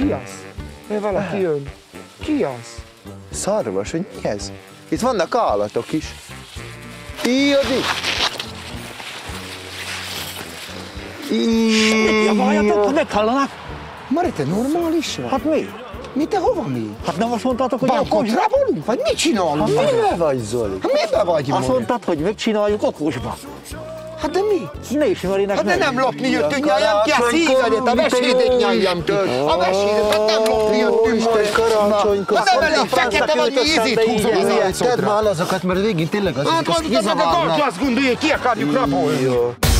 Ki az? Valaki jön. Ki az? Szarvas, hogy mi ez? Itt vannak állatok is. Íjadi! Ja várjatok, hogy meghallanak? Mari, te normális vagy? Hát mi? Mi, te hova mi? Hát nem azt mondtátok, hogy Bankot rabolunk? Vagy mit csinálunk? Mibe vagy, Zoli? Hát mibe vagy, Azt Mari? mondtad, hogy megcsináljuk okosba. Hát de mi? Nézd, Marinek Hát de nem lopni jöttünk, nyaljam ki a szívedet, a vesédét nyaljam ki. A vesédet, hát nem lopni jöttünk. Isten karácsonykor. Hát nem elég fekete vagy, mi ízét húzom az Tedd arcodra. már azokat, mert végén tényleg az Hát mondjuk, meg a gazdja azt gondolja, ki akarjuk rabolni.